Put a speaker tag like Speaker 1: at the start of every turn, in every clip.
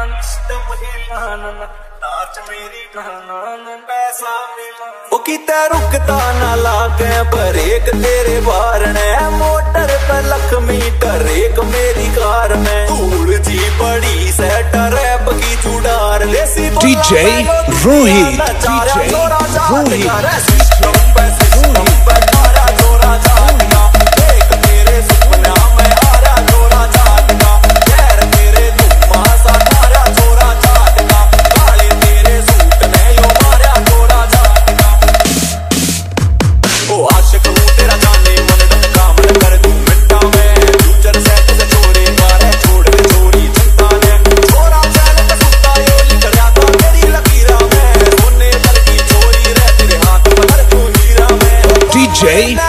Speaker 1: ओ किते रुकता ना लागे ब्रेक तेरे बारने मोटर पे लख मीटर एक मेरी कार में धूल जी बड़ी सेट रैप की जुड़ार देसी
Speaker 2: DJ रोहित DJ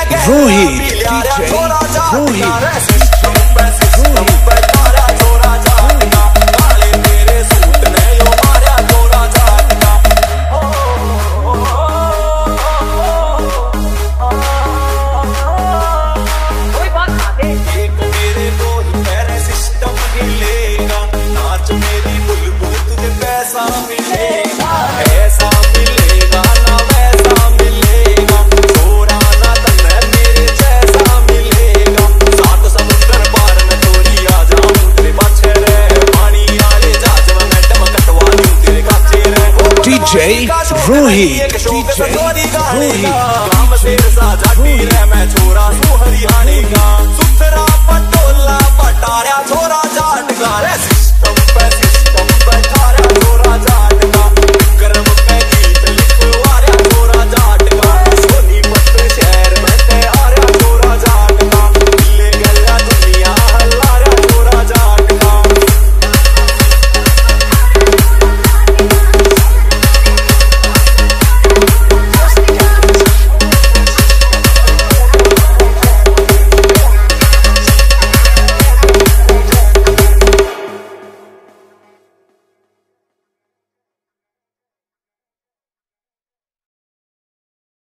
Speaker 2: Rohit